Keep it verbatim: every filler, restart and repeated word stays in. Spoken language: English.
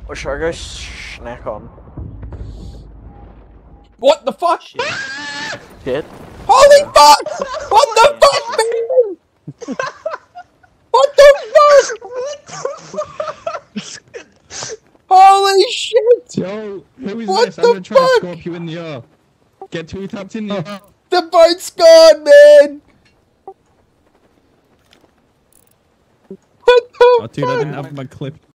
Or should I go snack on? What the fuck? Shit. Shit. Holy fuck! What the fuck, man? What the fuck? Holy shit! Yo, who is What this? the I'm gonna try fuck? to scorp you in the air. Get two tapped in the air. The boat's gone, man! What the Oh, dude, I fuck? didn't have my clip.